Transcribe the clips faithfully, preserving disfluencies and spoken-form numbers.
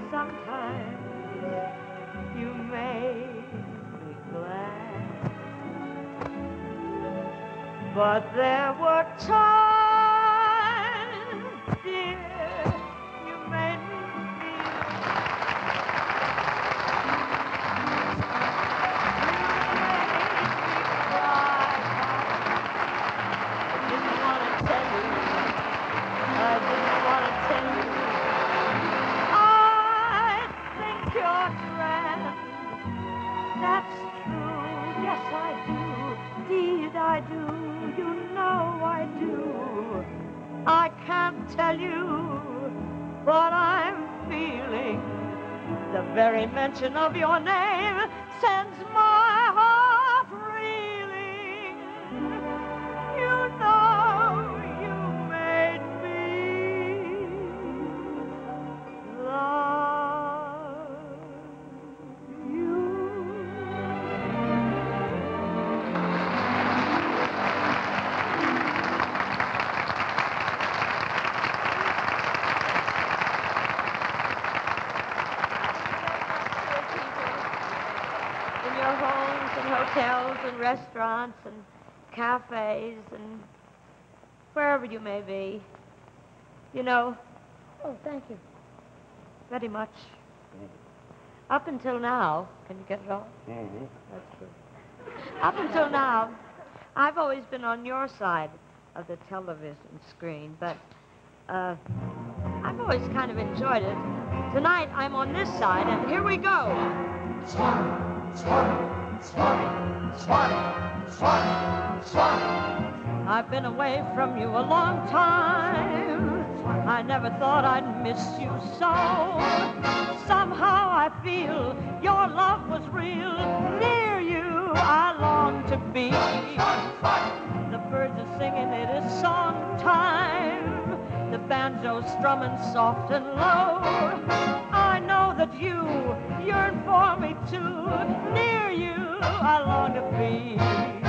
sometimes you make me glad. But there were times, dear, you made me feel. That's true, yes I do, indeed I do, you know I do. I can't tell you what I'm feeling. The very mention of your name sends my heart reeling. You know you made me love you. In your homes and hotels and restaurants and cafes and wherever you may be. You know, oh, thank you very much. Up until now, can you get it off? Mm-hmm. That's true. Up until now, I've always been on your side of the television screen, but uh, I've always kind of enjoyed it. Tonight, I'm on this side, and here we go. Swan, swan, swan, swan, swan, swan. I've been away from you a long time. I never thought I'd miss you so. Somehow I feel your love was real. Near you I long to be. The birds are singing, it is song time. The banjo's strumming soft and low. I know that you yearn for me too. Near you I long to be.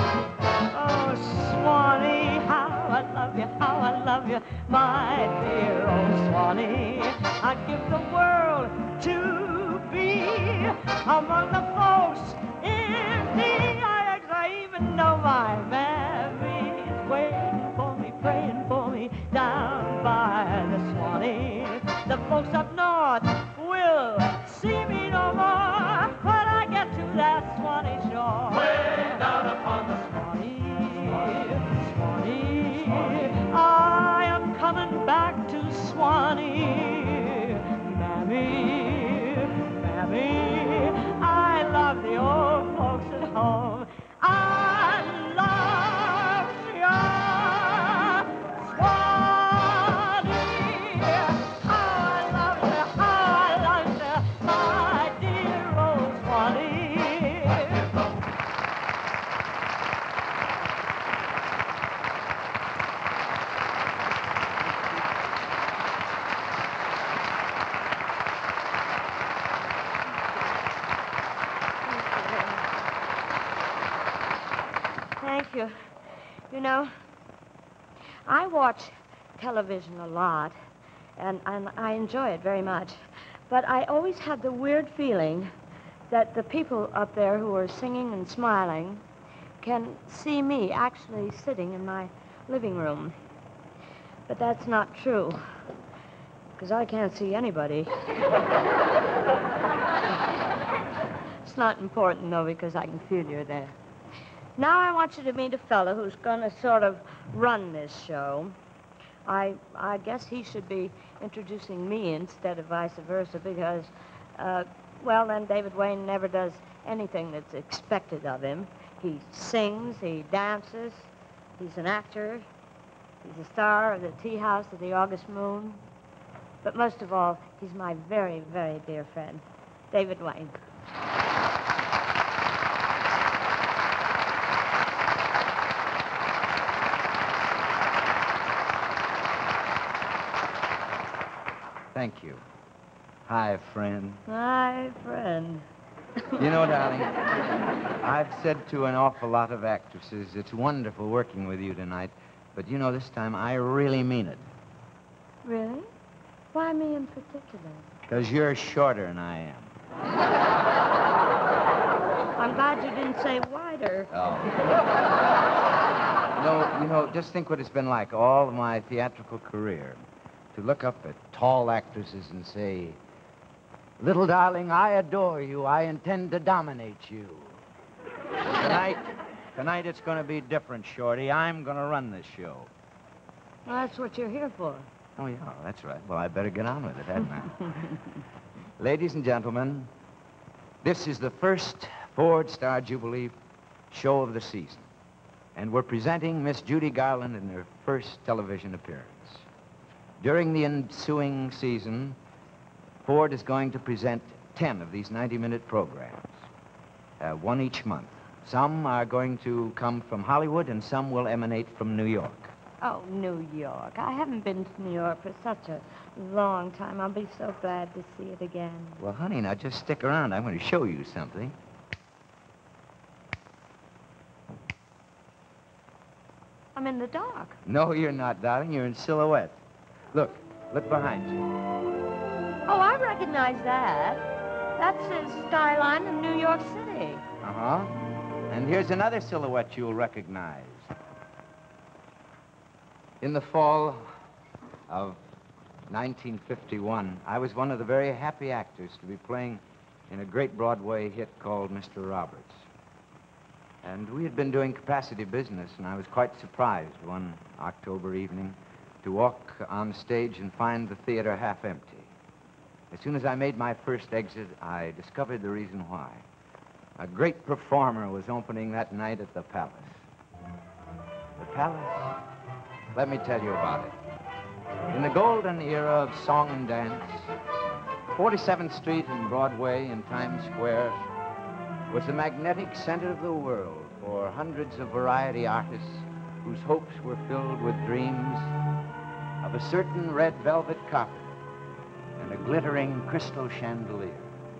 Oh, Swanee, how I love you, how I love you, my dear old Swanee. I'd give the world to be among the folks in the I, I even know my mammy's waiting for me, praying for me down by the Swanee. The folks up north will see me no more when I get to that Swanee shore. Way down upon the Swanee. Swanee, I am coming back to Swanee. Mammy, Mammy, I love the old folks at home. I love you, Swanee. How I love you, how I love you, my dear old Swanee. Thank you. You know, I watch television a lot, and, and I enjoy it very much. But I always have the weird feeling that the people up there who are singing and smiling can see me actually sitting in my living room. But that's not true, because I can't see anybody. It's not important, though, because I can feel you're there. Now I want you to meet a fellow who's going to sort of run this show. I I guess he should be introducing me instead of vice versa because, uh, well, then David Wayne never does anything that's expected of him. He sings, he dances, he's an actor, he's a star of the Tea House of the August Moon. But most of all, he's my very, very dear friend, David Wayne. Thank you. Hi, friend. Hi, friend. You know, darling, I've said to an awful lot of actresses, it's wonderful working with you tonight, but you know, this time I really mean it. Really? Why me in particular? Because you're shorter than I am. I'm glad you didn't say wider. Oh. No, you know, just think what it's been like all of my theatrical career to look up at tall actresses and say, "Little darling, I adore you. I intend to dominate you." Well, tonight, tonight it's going to be different, Shorty. I'm going to run this show. Well, that's what you're here for. Oh, yeah, that's right. Well, I better get on with it, hadn't I? Ladies and gentlemen, this is the first Ford Star Jubilee show of the season. And we're presenting Miss Judy Garland in her first television appearance. During the ensuing season, Ford is going to present ten of these ninety-minute programs, uh, one each month. Some are going to come from Hollywood, and some will emanate from New York. Oh, New York. I haven't been to New York for such a long time. I'll be so glad to see it again. Well, honey, now just stick around. I'm going to show you something. I'm in the dark. No, you're not, darling. You're in silhouette. Look, look behind you. Oh, I recognize that. That's the skyline of New York City. Uh-huh. And here's another silhouette you'll recognize. In the fall of nineteen fifty-one, I was one of the very happy actors to be playing in a great Broadway hit called Mister Roberts. And we had been doing capacity business, and I was quite surprised one October evening to walk on stage and find the theater half empty. As soon as I made my first exit, I discovered the reason why. A great performer was opening that night at the Palace. The Palace? Let me tell you about it. In the golden era of song and dance, forty-seventh Street and Broadway and Times Square was the magnetic center of the world for hundreds of variety artists whose hopes were filled with dreams of a certain red velvet carpet and a glittering crystal chandelier.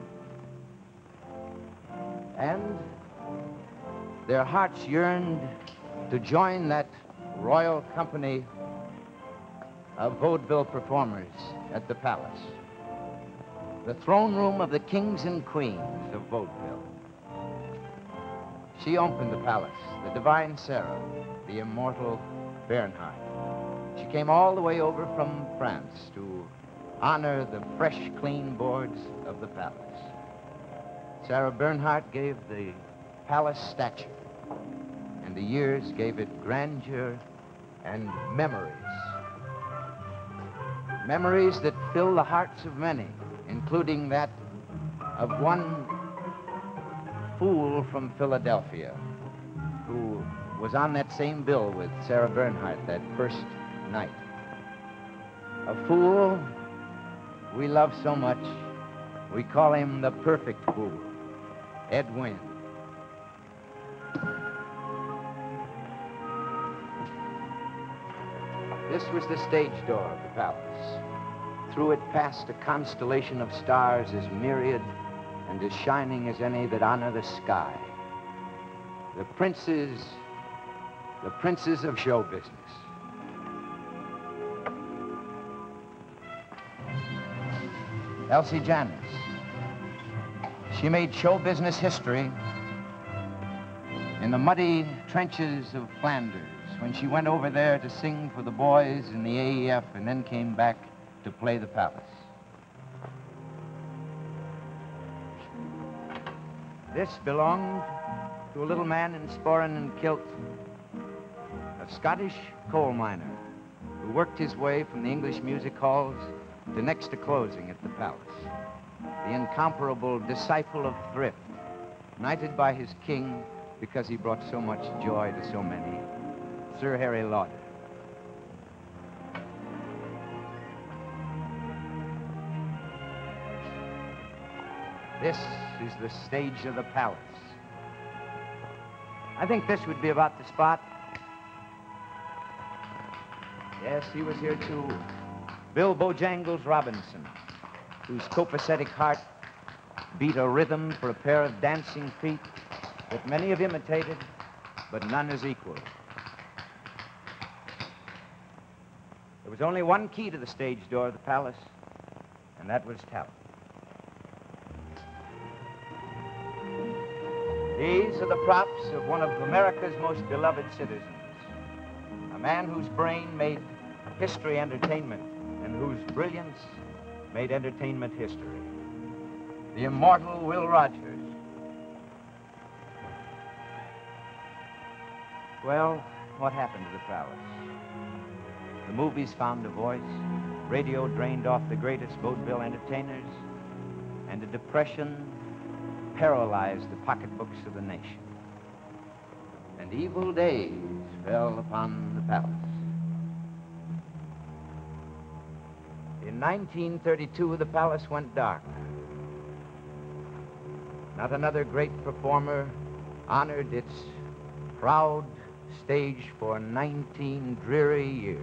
And their hearts yearned to join that royal company of vaudeville performers at the Palace, the throne room of the kings and queens of vaudeville. She opened the Palace, the divine Sarah, the immortal Bernhardt. She came all the way over from France to honor the fresh, clean boards of the Palace. Sarah Bernhardt gave the Palace stature, and the years gave it grandeur and memories. Memories that fill the hearts of many, including that of one fool from Philadelphia who was on that same bill with Sarah Bernhardt that first night. A fool we love so much, we call him the perfect fool, Ed Wynn. This was the stage door of the Palace. Through it passed a constellation of stars as myriad and as shining as any that honor the sky. The princes, the princes of show business. Elsie Janis. She made show business history in the muddy trenches of Flanders when she went over there to sing for the boys in the A E F and then came back to play the Palace. This belonged to a little man in sporran and kilt, a Scottish coal miner who worked his way from the English music halls to next to closing at the Palace. The incomparable disciple of thrift, knighted by his king because he brought so much joy to so many, Sir Harry Lauder. This is the stage of the Palace. I think this would be about the spot. Yes, he was here too. Bill Bojangles Robinson, whose copacetic heart beat a rhythm for a pair of dancing feet that many have imitated, but none is equal. There was only one key to the stage door of the Palace, and that was talent. These are the props of one of America's most beloved citizens, a man whose brain made history entertainment and whose brilliance made entertainment history. The immortal Will Rogers. Well, what happened to the palace? The movies found a voice, radio drained off the greatest vaudeville entertainers, and a depression paralyzed the pocketbooks of the nation. And evil days fell upon the palace. In nineteen thirty-two, the palace went dark. Not another great performer honored its proud stage for nineteen dreary years.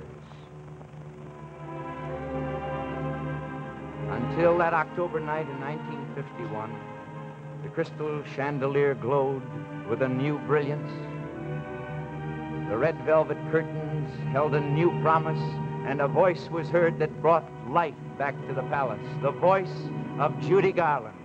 Until that October night in nineteen fifty-one, the crystal chandelier glowed with a new brilliance. The red velvet curtains held a new promise, and a voice was heard that brought life back to the palace, the voice of Judy Garland.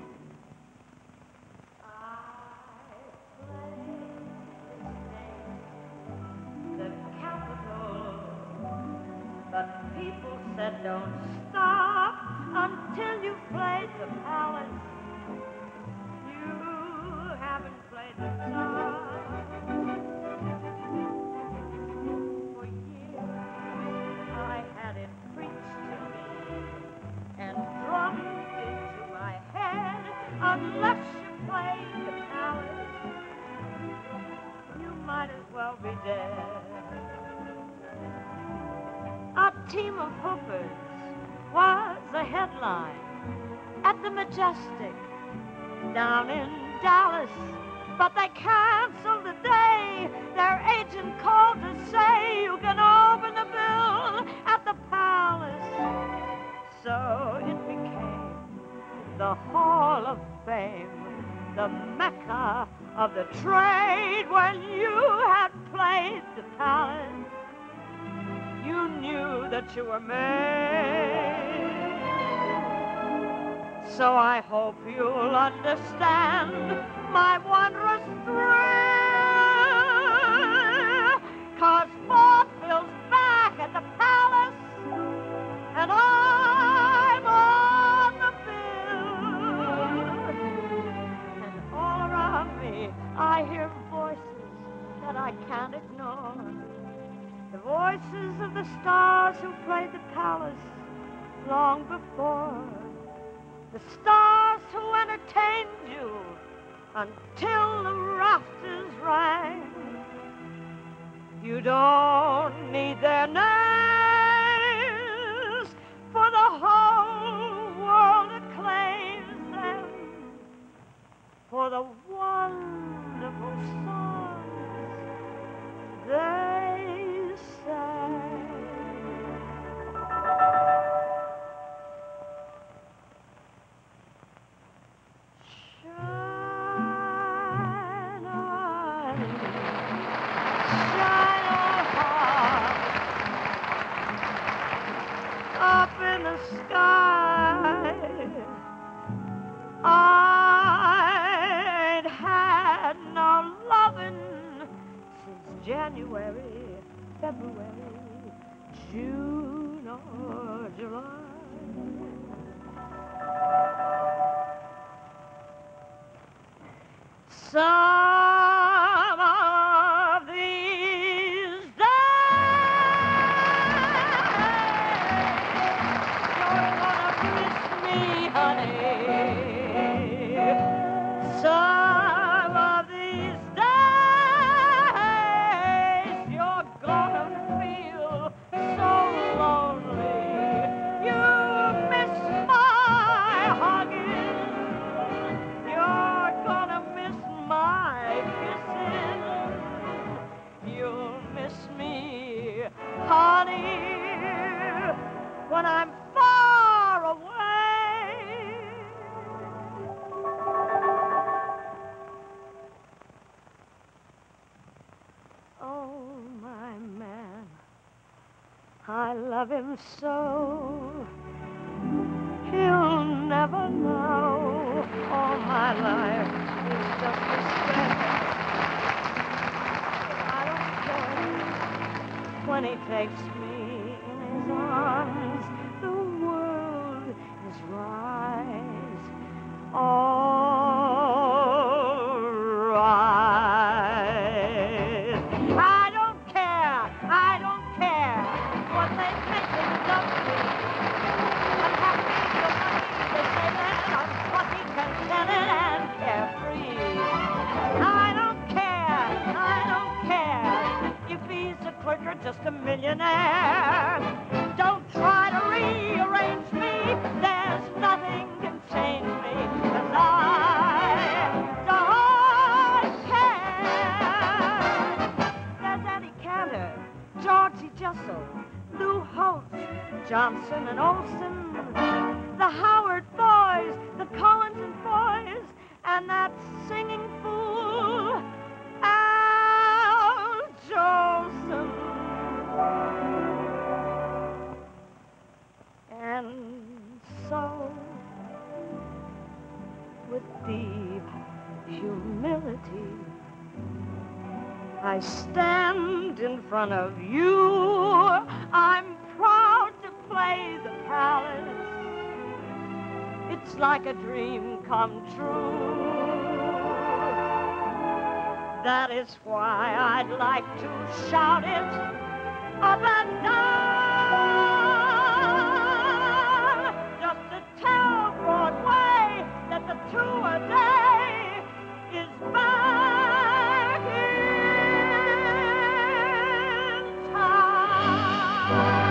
But people said don't stop until you played the palace. You haven't played the top. For years I had it preached to me and drummed into my head. Unless you played the palace, you might as well be dead. A team of hookers was the headline at the Majestic down in Dallas, but they canceled the day. Their agent called to say you can open the bill at the palace. So it became the Hall of Fame, the Mecca of the trade. When you had played the palace, you knew that you were made. So I hope you'll understand my wondrous thrill, 'cause Vaudeville's back at the palace, and I'm on the bill. And all around me I hear voices that I can't ignore. The voices of the stars who played the palace long before. The stars who entertained you until the rafters rang. You don't need their names, for the whole world acclaims them for the wonderful songs they sang. Shine on, shine on high, up in the sky. I ain't had no lovin' since January, February, June or July. Some of these days you're gonna miss me, honey. Some of these days you're gonna feel so lonely. You miss my hugging. You're gonna miss my kisses. You'll miss me, honey, when I'm far away. Oh, my man, I love him so. He'll when he takes me in his arms, the world is right. All right. I don't care. I don't care what they think of me. I'm happy, you're lucky, they say that I'm plucky, contented, and carefree. I don't care, I don't care if he's a clerk or just a millionaire. Don't try to rearrange me, there's nothing can change me, 'cause I don't care. There's Eddie Cantor, Georgie Jessel, Lou Holtz, Johnson and Olson, the Howard boys, the Collins and boys, and that singing fool, Al Jolson. And so, with deep humility, I stand in front of you. I'm proud to play the palace. It's like a dream come true. That is why I'd like to shout it up and down, just to tell Broadway that the two a day is back in town.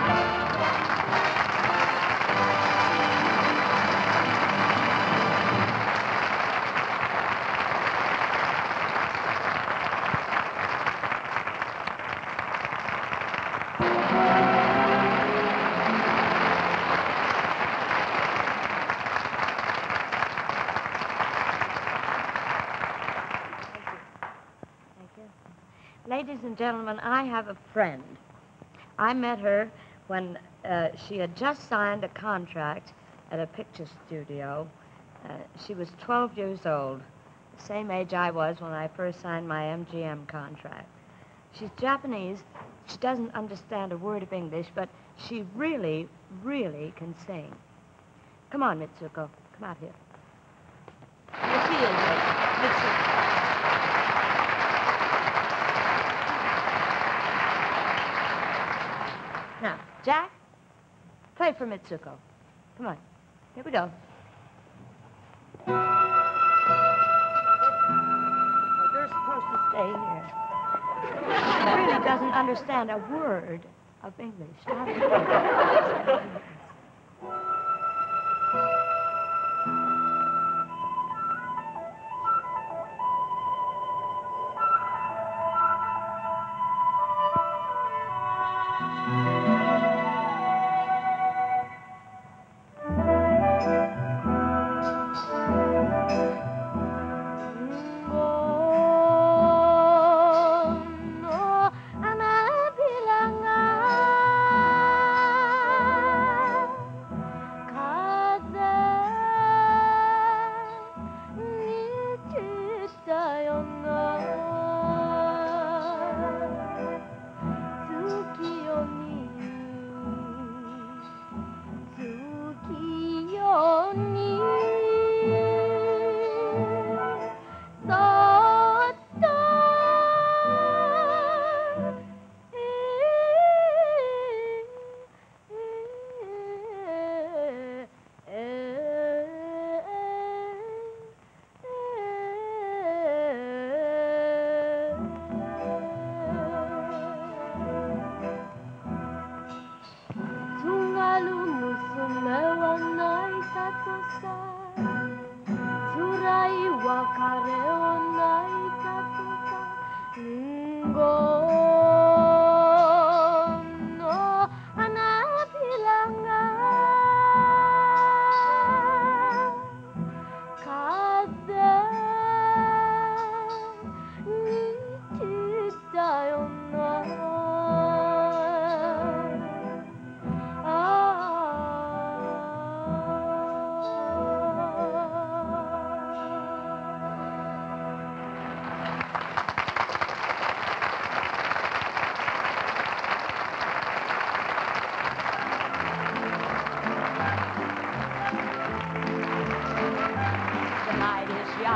Ladies and gentlemen, I have a friend. I met her when uh, she had just signed a contract at a picture studio. Uh, she was twelve years old, the same age I was when I first signed my M G M contract. She's Japanese. She doesn't understand a word of English, but she really, really can sing. Come on, Mitsuko. Come out here. Here she is, Mitsuko. Now, Jack, play for Mitsuko. Come on. Here we go. Oh, you're supposed to stay here. She really doesn't understand a word of English. Not a word.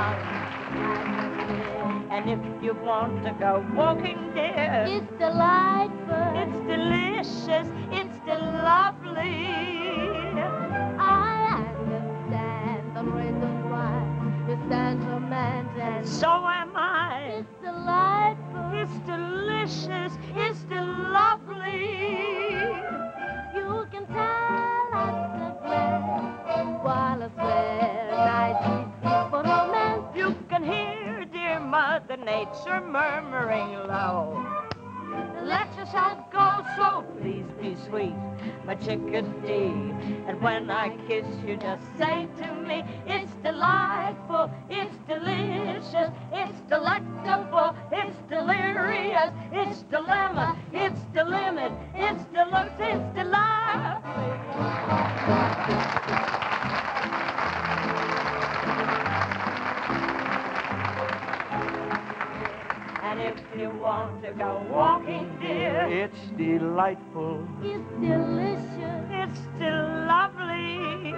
And if you want to go walking, dear, it's delightful, it's delicious, it's lovely. I understand the reason why you're sentimental, And so am I. It's delightful, It's delicious, it's lovely. you can tell at the glance while a fair night is for romance. You can hear dear Mother Nature murmuring low. Let yourself go, so please be sweet, my chickadee. And when I kiss you, just say to me, it's delightful, it's delicious, it's delectable, it's delirious, it's dilemma, it's the limit, it's deluxe, it's delightful. And if you want to go walking, dear, It's delightful. It's delicious, it's still lovely.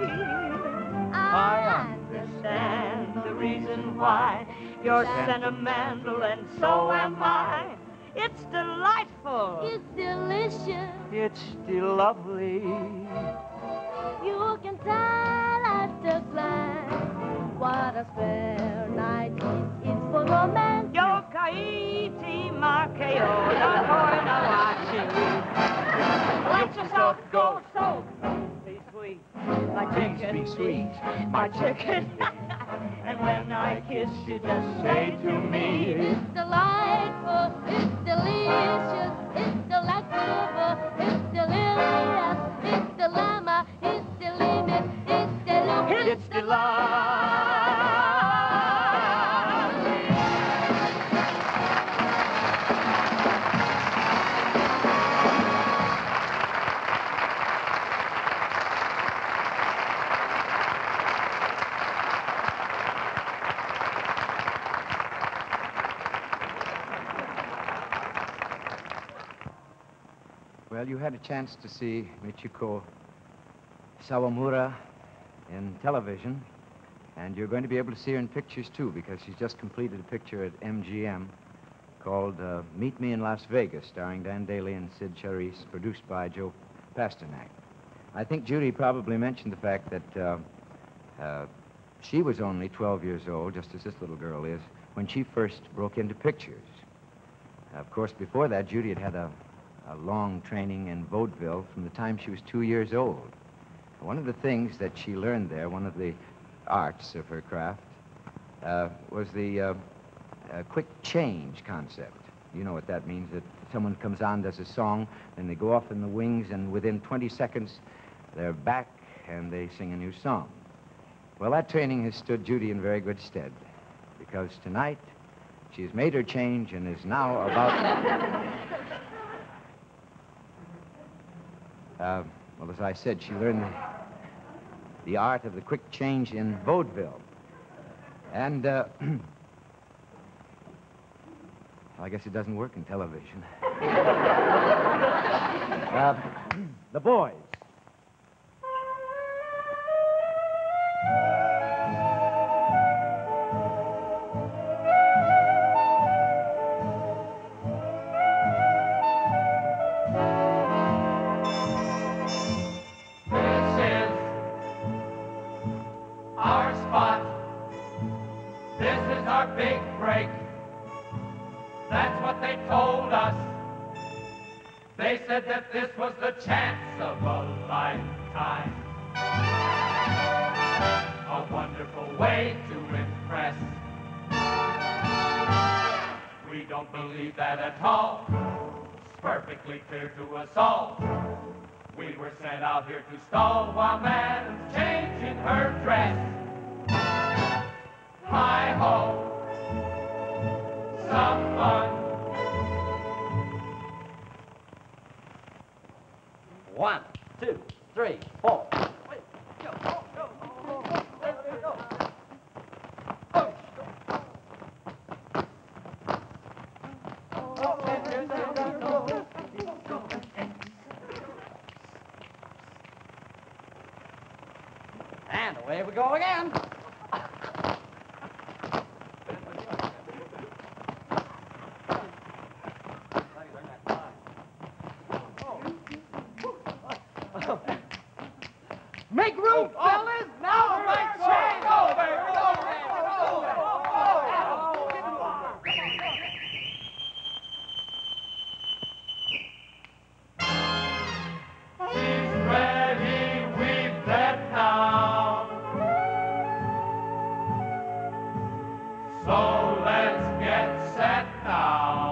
I Understand the reason why you're sentimental, and so am I. It's delightful. It's delicious, It's still lovely. you can tell at a glance what a spare night is for romance. Yo kaiti makeo la koina wachi. Let yourself go, so be sweet, my Please chicken. be sweet, my chicken. And when I kiss you, just say to me, It's delightful, it's delicious, it's delectable, it's delirious, it's dilemma, it's the limit, it's deluxe, it's delightful. Well, you had a chance to see Michiko Sawamura in television, and you're going to be able to see her in pictures, too, because she's just completed a picture at M G M called uh, Meet Me in Las Vegas, starring Dan Daly and Sid Charisse, produced by Joe Pasternak. I think Judy probably mentioned the fact that uh, uh, she was only twelve years old, just as this little girl is, when she first broke into pictures. Of course, before that, Judy had had a a long training in vaudeville from the time she was two years old. One of the things that she learned there, one of the arts of her craft, uh, was the uh, uh, quick change concept. You know what that means, that someone comes on, does a song, and they go off in the wings, and within twenty seconds, they're back, and they sing a new song. Well, that training has stood Judy in very good stead, because tonight, she's made her change and is now about... Uh, well, as I said, she learned the, the art of the quick change in vaudeville. And, uh, I guess it doesn't work in television. uh, the boys. They said that this was the chance of a lifetime. A wonderful way to impress. We don't believe that at all. It's perfectly clear to us all. We were sent out here to stall while Madam's changing her dress. Hi-ho, some fun. One, two, three, four. And away we go again. you fellas, now my chance. Go, baby, go, baby, go, baby. She's ready, we've bet now. So let's get set now.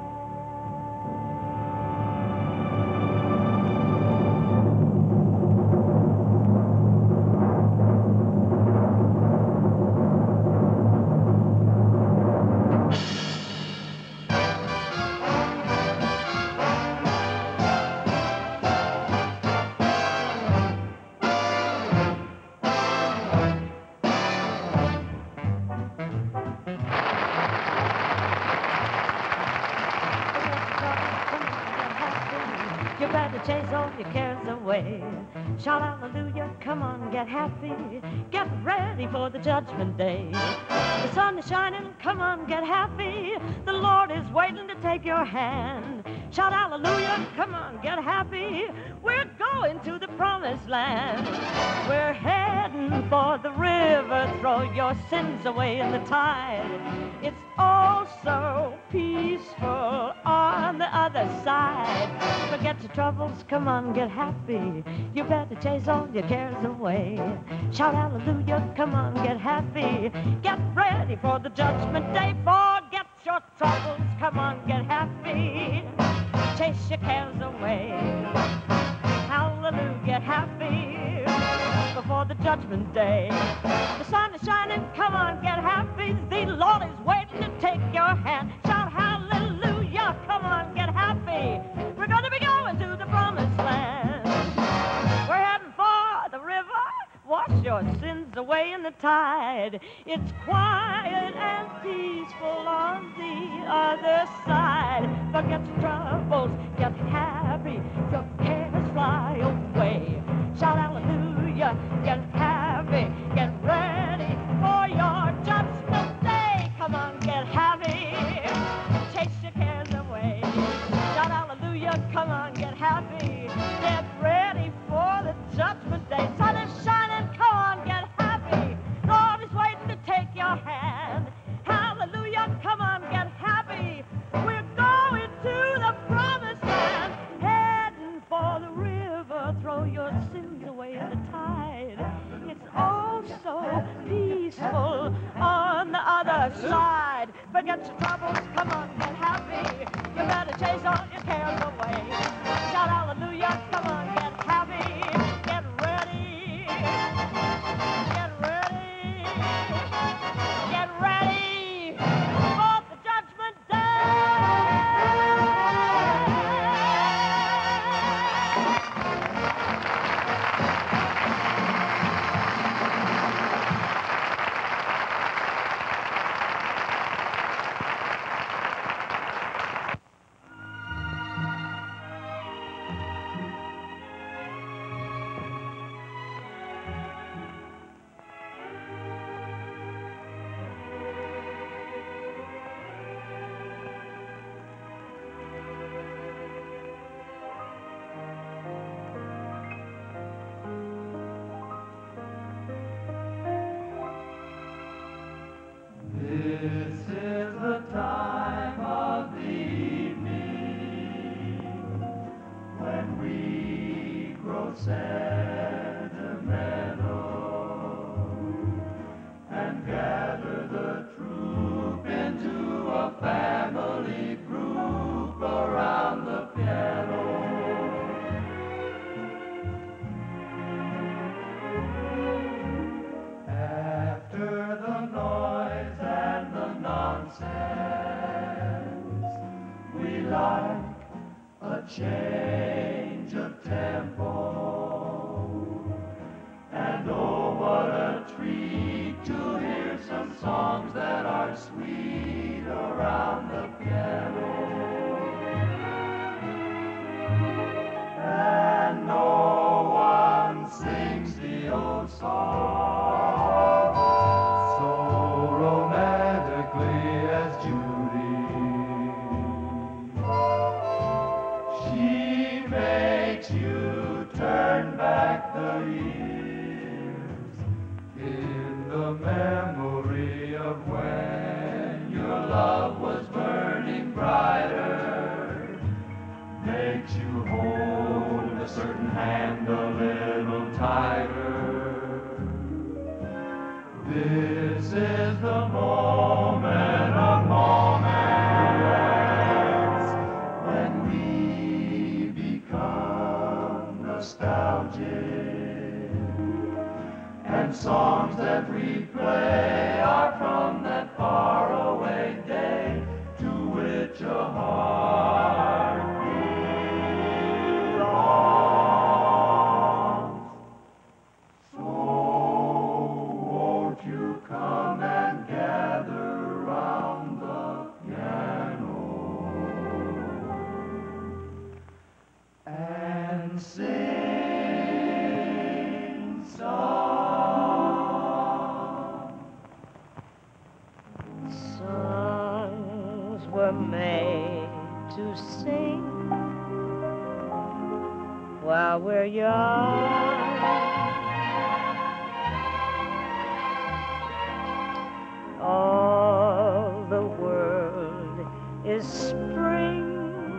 You better chase all your cares away. Shout hallelujah, come on, get happy. Get ready for the judgment day. The sun is shining, come on, get happy. The Lord is waiting to take your hand. Shout hallelujah, come on, get happy. We're going to the promised land. We're heading for the river, throw your sins away in the tide. It's all so peaceful on the other side. Forget your troubles, come on, get happy. You better chase all your cares away. Shout hallelujah, come on, get happy. Get ready for the judgment day. Forget your troubles, come on, get happy. Chase your cares away. Hallelujah, get happy before the judgment day. The sun is shining, come on, get happy. The Lord is waiting to take your hand. Shout hallelujah, come on, get happy. We're going to be going to the promised land. We're heading for the river. Wash your sins away in the tide. It's quiet and peaceful on the other side. Forget your troubles, get happy. Your cares fly away. Shout hallelujah, get happy. Get ready for your judgment day. Come on, get happy. Chase your cares away. Shout hallelujah, come on, get happy. Get ready for the judgment day. Sun is shining, come on, get happy. Lord is waiting to take your hand. Hallelujah, come on, get happy. We're going to the promised land. Heading for the river, throw your sins away in the tide. It's all so peaceful on the other side. Forget your troubles, come on, get happy. You better chase all your cares away. Shout hallelujah, come on, get happy. Get ready. Get ready. Get ready for the judgment day. This is the time of the evening when we grow sentimental and gather the troop into a family group around the piano. After the noise and the nonsense, we like a change of tempo. And oh, what a treat to hear some songs that are sweet around the piano. And no one sings the old song so romantically as Judy. She makes you turn back the years This is the moment of moments when we become nostalgic, and songs that we play are from that faraway day to which a heart belongs. So won't you come and gather round the piano and sing songs. Songs were made to sing while we're young. All the world is spring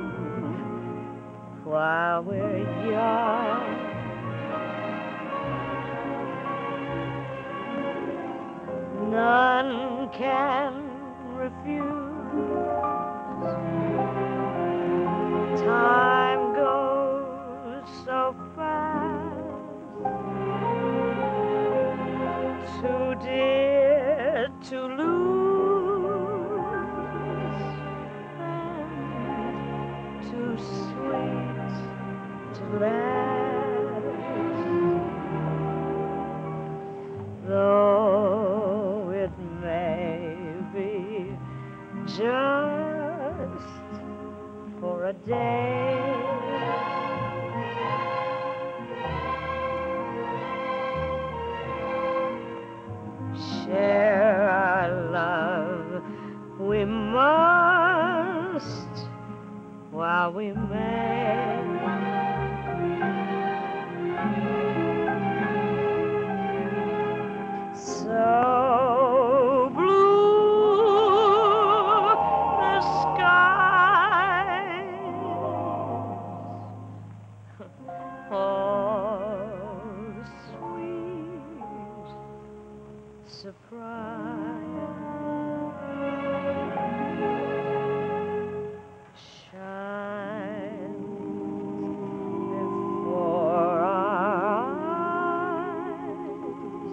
while we're young. None can refuse. Time goes so fast, too dear to lose, and too sweet to last. Though it may be just for a day, share our love we must while we may. So blue the skies, all sweet surprise, shines before our eyes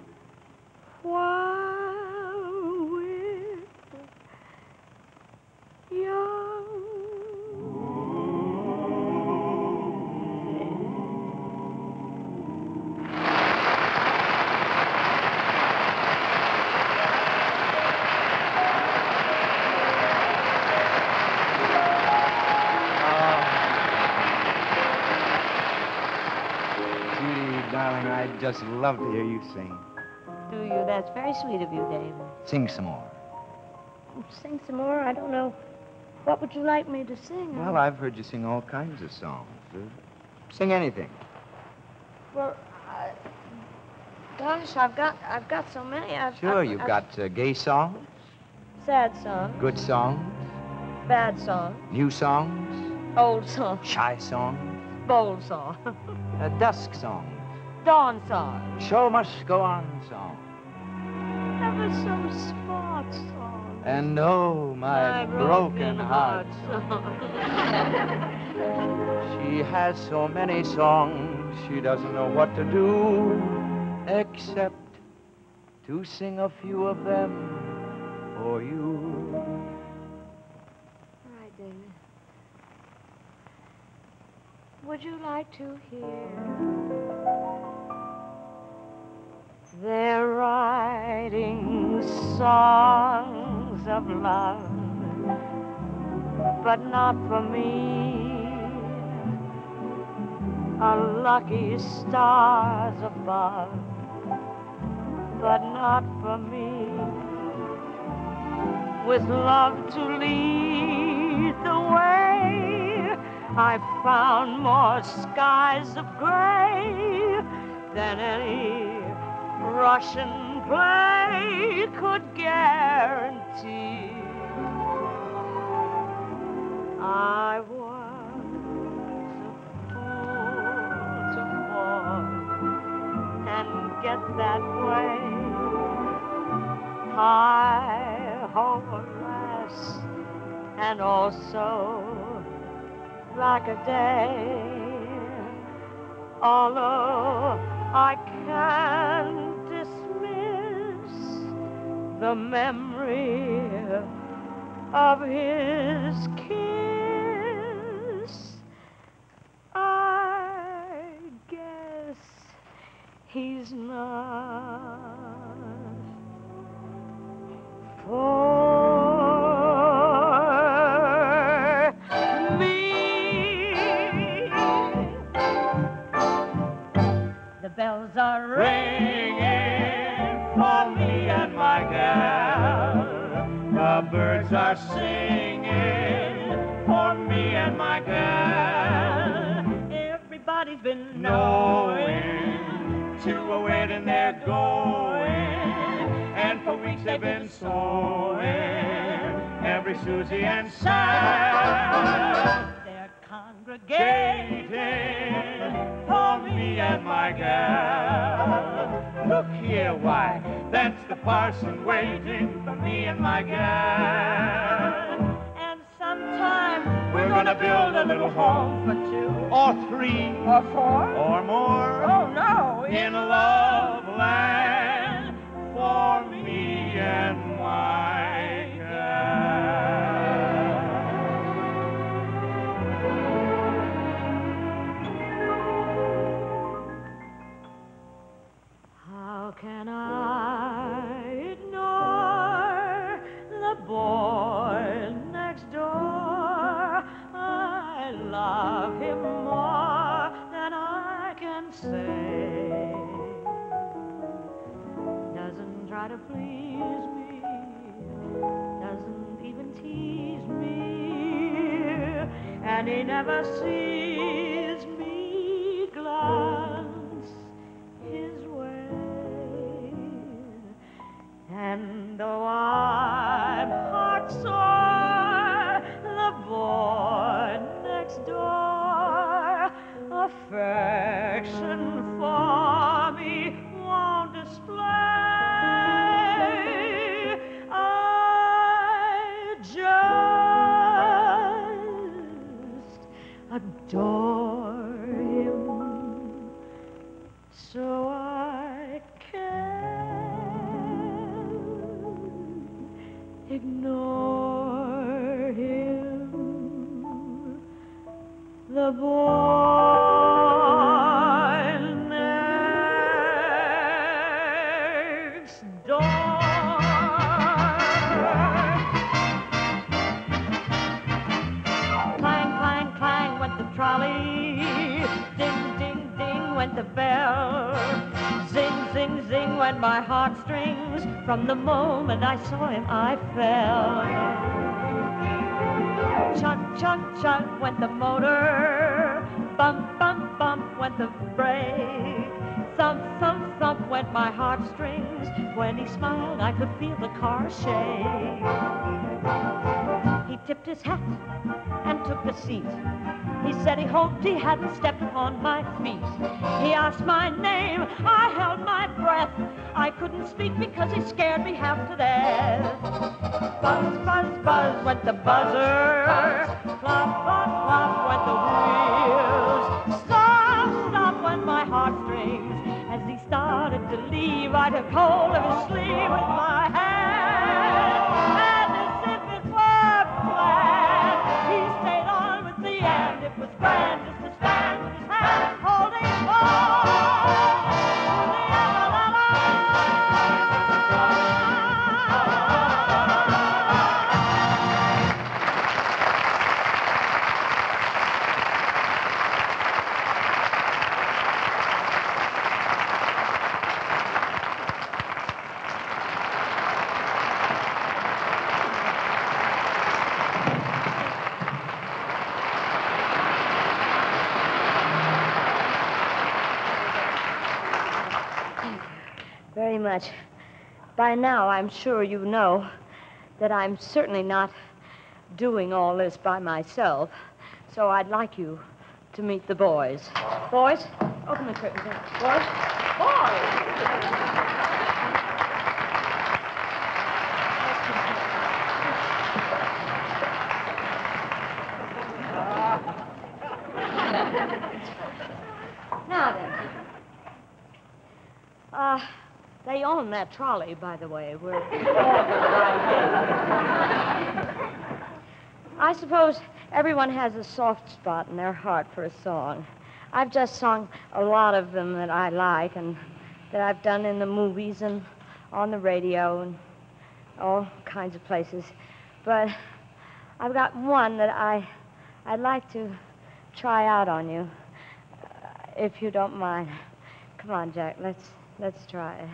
while we're young. Judy, darling, I'd just love to hear you sing. Do you? That's very sweet of you, David. Sing some more. Sing some more? I don't know. What would you like me to sing? Well, I've heard you sing all kinds of songs. Uh, sing anything. Well, uh, gosh, I've got, I've got so many. I've, Sure, I've, you've I've- got uh, gay songs, sad songs, good songs, bad songs, new songs, old songs, shy songs, bold songs, uh, dusk songs, dawn songs, show must go on songs, ever so smart songs, and oh, my, broken heart. song. She has so many songs, she doesn't know what to do except to sing a few of them for you. All right, David. Would you like to hear? They're writing songs of love, but not for me. A lucky stars above, but not for me. With love to lead the way, I found more skies of gray than any Russian play could guarantee. I was a fool to fall and get that way. high horse, and also like a day. Although I can't dismiss the memory of his kiss, I guess he's not for me. The bells are ringing for me and my gal. The birds are singing for me and my gal. Everybody's been knowing to a wedding they're going, and for weeks they've been sewing every Susie and Sam. They're congregating for me and my gal. Look here, why, that's the parson waiting for me and my gal. And sometime we're gonna build a little home for two, or three, or four, or more. Oh no, in love land for me and my gal. How can I ignore the boy next door? I love him more than I can say. Doesn't try to please me, doesn't even tease me, and he never sees me glance his way. And though I'm heart sore, the boy next door affection for me won't display. I just adore him, so I can't ignore him. The boy next door. Clang, clang, clang went the trolley. Ding, ding, ding went the bell. Zing, zing, zing went my heartstrings. From the moment I saw him, I fell. Chug, chug, chug went the motor. Bump, bump, bump went the brake. Thump, thump, thump went my heartstrings. When he smiled, I could feel the car shake. He tipped his hat and took the seat. He said he hoped he hadn't stepped upon my feet. He asked my name, I held my breath. I couldn't speak because he scared me half to death. Buzz, buzz, buzz went the buzzer. Plop, plop, plop went the wheels. Stop, stop went my heartstrings. As he started to leave, I took hold of his sleeve with my hand. And as if it were planned, he stayed on with the end. It was grand just to stand with his hand holding on. Very much. By now, I'm sure you know that I'm certainly not doing all this by myself. So I'd like you to meet the boys. Boys, open the curtains. Boys, boys. own that trolley, by the way. We're all going to ride in. I suppose everyone has a soft spot in their heart for a song. I've just sung a lot of them that I like and that I've done in the movies and on the radio and all kinds of places. But I've got one that I, I'd like to try out on you, uh, if you don't mind. Come on, Jack, let's, let's try it.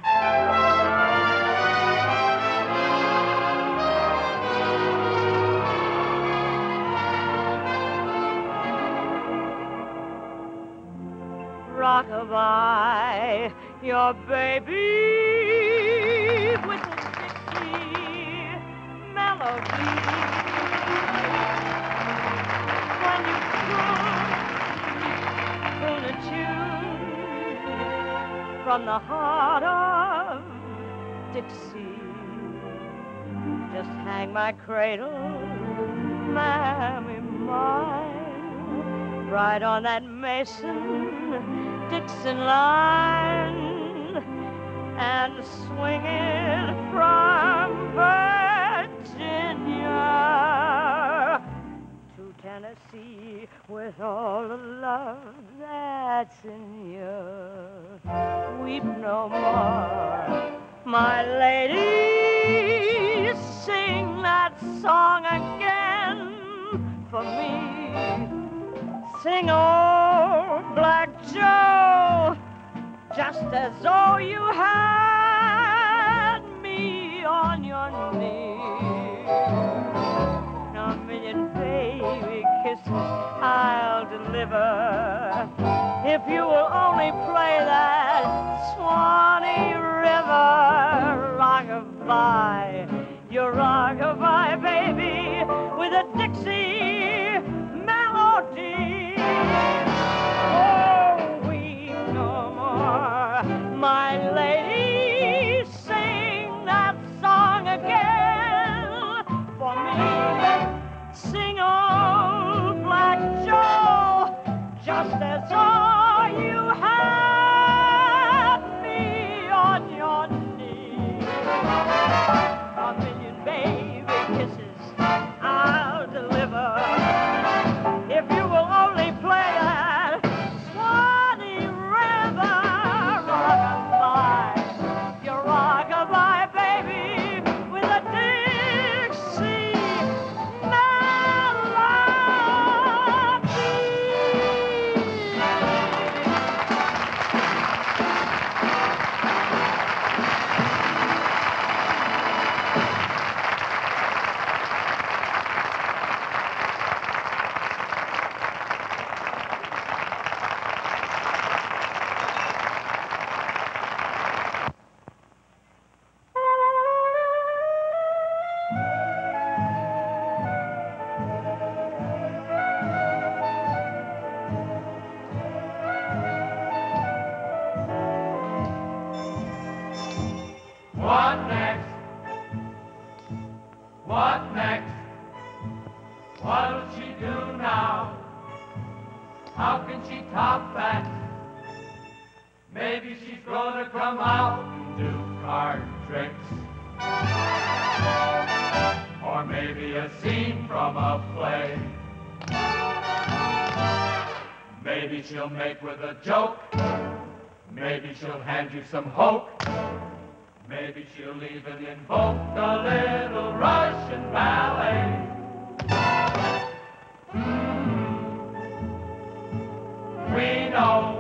Rockabye, your baby with the Dixie melody. When you croon a tune from the heart of Dixie, just hang my cradle, mammy mine, right on that Mason Dixon line, and swing it from Virginia to Tennessee with all the love that's in you. Weep no more, my lady, sing that song again for me. Sing old Black Joe, just as though you had me on your knee. A million baby kisses I'll deliver if you will only play that Swanee River. Rockabye, your rockabye, baby, with a Dixie melody. Oh, weep no more, my lady, sing that song again for me. Sing old Black Joe, just as though you had me on your knee. A million baby kisses I'll deliver if you will only play that Swanee River. Rockabye, your rockabye, baby, with a Dixie melody. What next? What next? What'll she do now? How can she top that? Maybe she's gonna come out and do card tricks. Or maybe a scene from a play. Maybe she'll make with a joke. Maybe she'll hand you some hope. Maybe she'll even invoke a little Russian ballet. We know.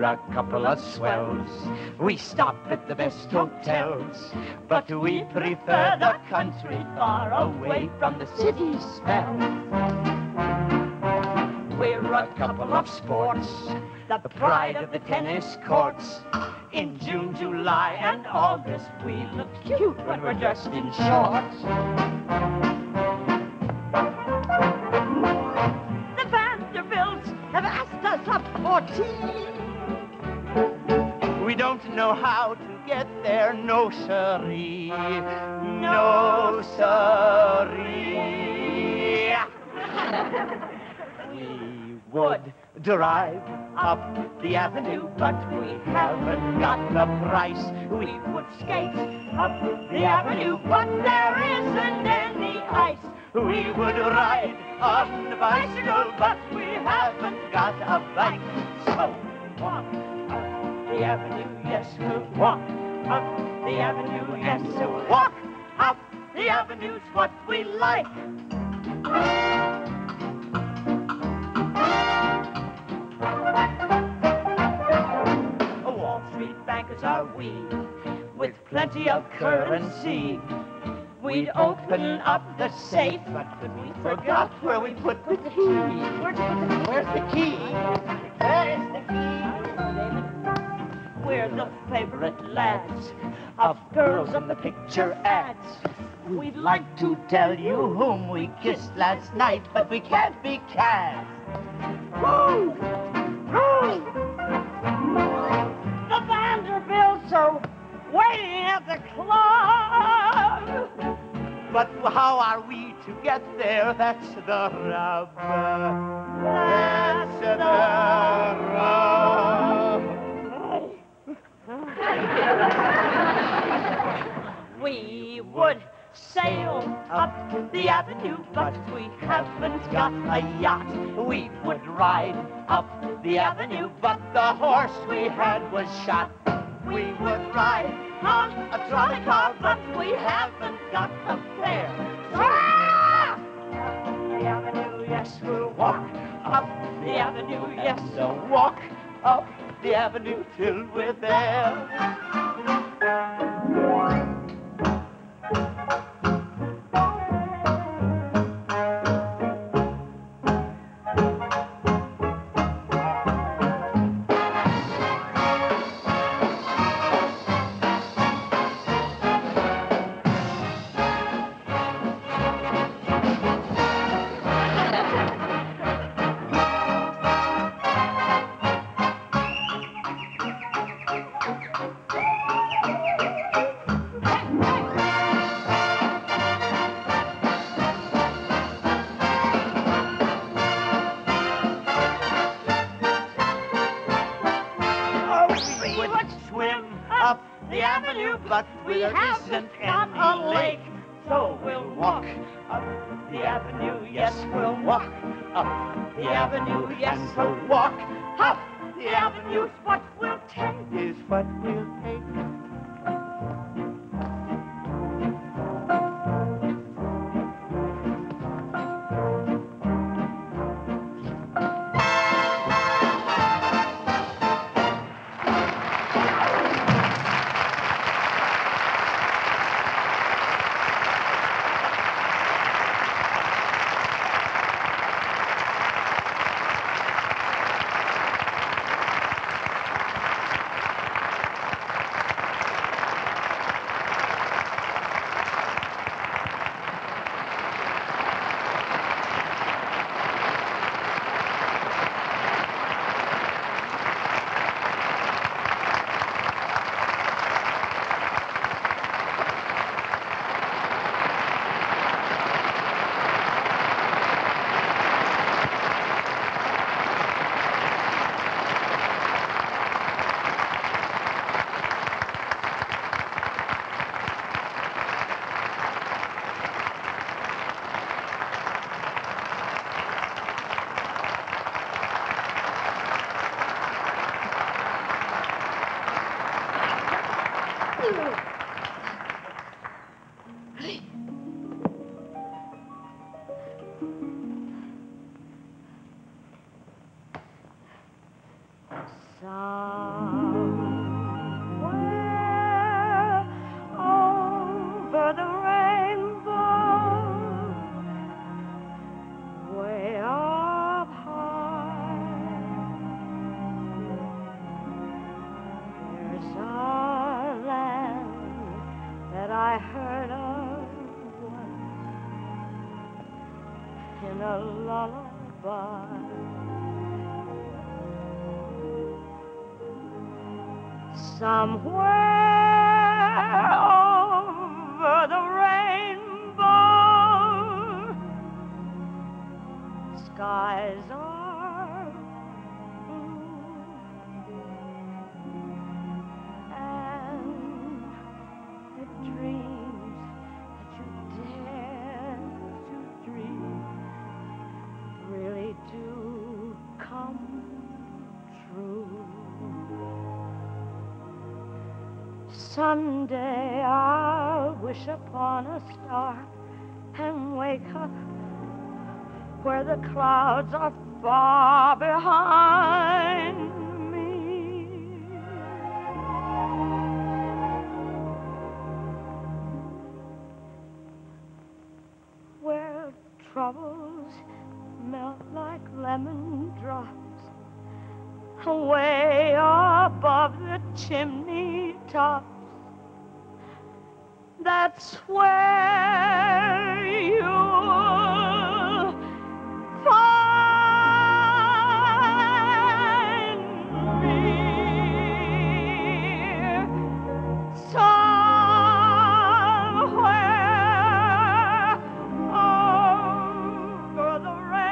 a couple of swells. We stop at the best hotels, but we prefer the country far away from the city smell. We're a couple of sports, the pride of the tennis courts. In June, July, and August, we look cute when we're dressed in shorts. The Vanderbilts have asked us up for tea. We don't know how to get there, no siree, no siree. We would drive up the avenue, but we haven't got the price. We would skate up the avenue, but there isn't any ice. We would ride on the bicycle, but we haven't got a bike. So walk up the avenue, yes, we'll walk up the avenue, yes, so walk up the avenue's what we like. Wall Street bankers are we, with plenty of currency. We'd open up the safe, but we forgot where we put the key. Where'd you put the key? Where's the key? Where's the key? We're the favorite lads of girls in the picture ads. We'd like to tell you whom we kissed last night, but we can't be cast. Woo! Woo! The Vanderbilts are waiting at the club. But how are we to get there? That's the rub. That's the rub. We would sail up the avenue, but we haven't got a yacht. We would ride up the avenue, but the horse we had was shot. We would ride on a trolley car, but we haven't got a fare. Ah! Up the avenue, yes, we'll walk up the avenue, yes, so walk up the avenue till we're there. But We there haven't isn't got any a lake, lake. so we'll walk up the avenue. Yes, we'll walk up the avenue. Yes, so walk up the avenue's what we'll take. Is what we'll take. Some in a lullaby. Somewhere over the rainbow, skies are blue, and the dreams that you dare to dream really do come true. Someday I'll wish upon a star and wake up where the clouds are far behind me. Where troubles melt like lemon drops away above the chimney tops. That's where you'll find me. Somewhere over the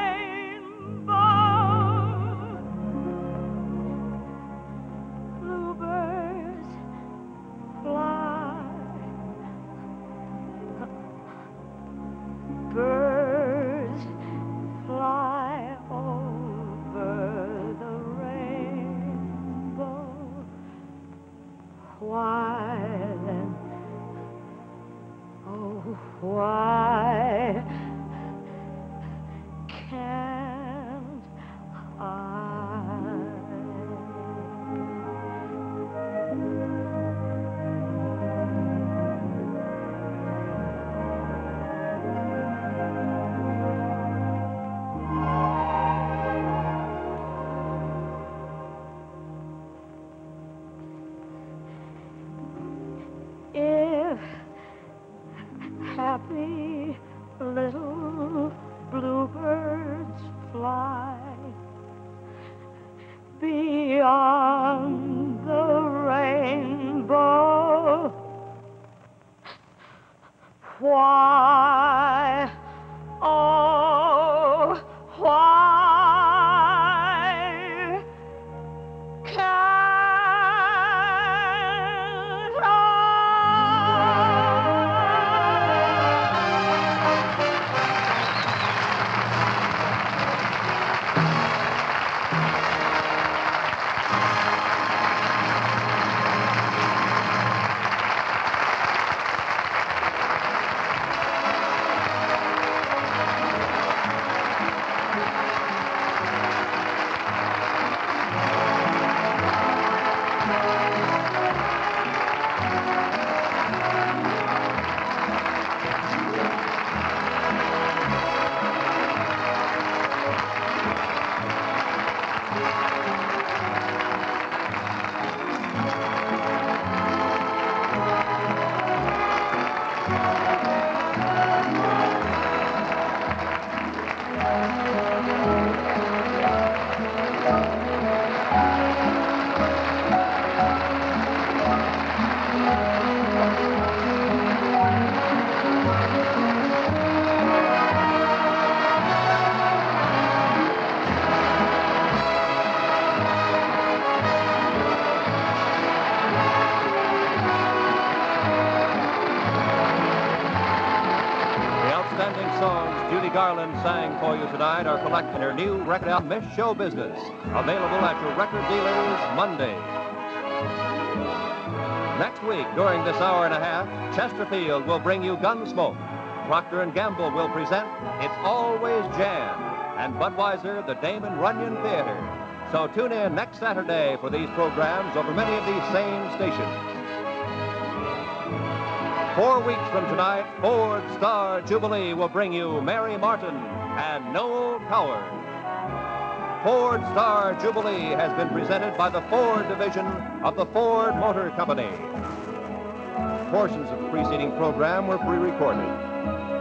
rainbow, bluebirds fly, birds fly over the rainbow. Why then, oh, why can't I? If happy little bluebirds fly beyond the rainbow, why, oh, why can't songs Judy Garland sang for you tonight are collected in her new record album, Miss Show Business, available at your record dealers Monday. Next week, during this hour and a half, Chesterfield will bring you Gunsmoke. Procter and Gamble will present It's Always Jan, and Budweiser, the Damon Runyon Theater. So tune in next Saturday for these programs over many of these same stations. Four weeks from tonight, Ford Star Jubilee will bring you Mary Martin and Noel Coward. Ford Star Jubilee has been presented by the Ford Division of the Ford Motor Company. Portions of the preceding program were pre-recorded.